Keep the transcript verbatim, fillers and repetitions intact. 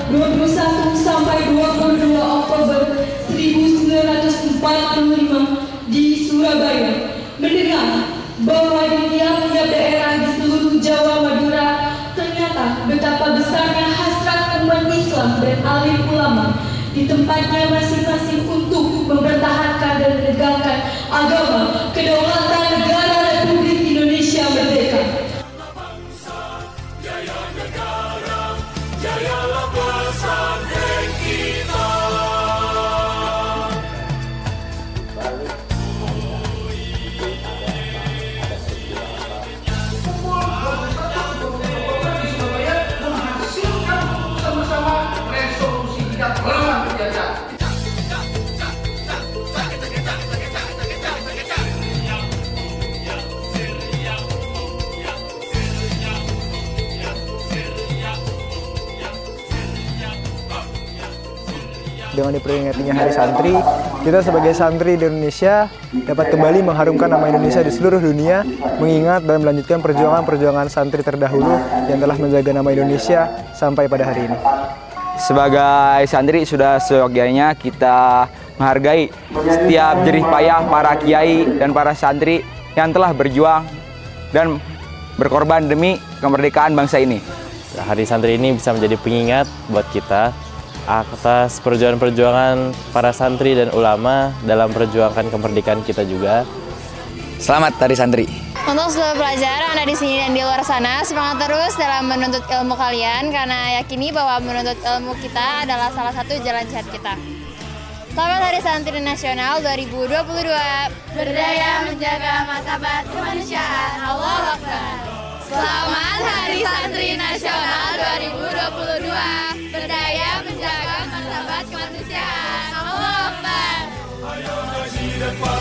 dua puluh satu sampai dua puluh dua Oktober seribu sembilan ratus empat puluh lima di Surabaya, mendengar bahwa di tiap-tiap daerah di seluruh Jawa Madura ternyata betapa besarnya hasrat umat Islam dan alim ulama di tempatnya masing-masing untuk mempertahankan dan menegakkan agama kedaulatan negara Republik Indonesia merdeka. Jaya negara, jayalah pesantren kita. Dengan diperingatinya Hari Santri, kita sebagai santri di Indonesia dapat kembali mengharumkan nama Indonesia di seluruh dunia, mengingat dan melanjutkan perjuangan-perjuangan santri terdahulu yang telah menjaga nama Indonesia sampai pada hari ini. Sebagai santri sudah sewajarnya kita menghargai setiap jerih payah para kiai dan para santri yang telah berjuang dan berkorban demi kemerdekaan bangsa ini. Hari Santri ini bisa menjadi pengingat buat kita atas perjuangan-perjuangan para santri dan ulama dalam perjuangan kemerdekaan kita juga. Selamat Hari Santri. Untuk seluruh pelajar Anda di sini dan di luar sana, semangat terus dalam menuntut ilmu kalian, karena yakini bahwa menuntut ilmu kita adalah salah satu jalan jihad kita. Selamat Hari Santri Nasional dua ribu dua puluh dua. Berdaya menjaga martabat kemanusiaan. Allahu Akbar. Selamat Hari Santri Nasional dua ribu dua puluh dua. Berdaya menjaga martabat kemanusiaan. Allahu Akbar.